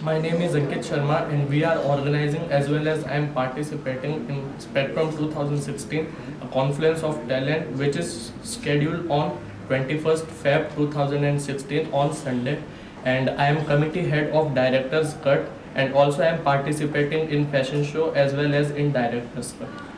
My name is Ankit Sharma and we are organizing as well as I am participating in Spectrum 2016, a confluence of talent which is scheduled on 21st Feb 2016 on Sunday, and I am committee head of Director's Cut, and also I am participating in fashion show as well as in Director's Cut.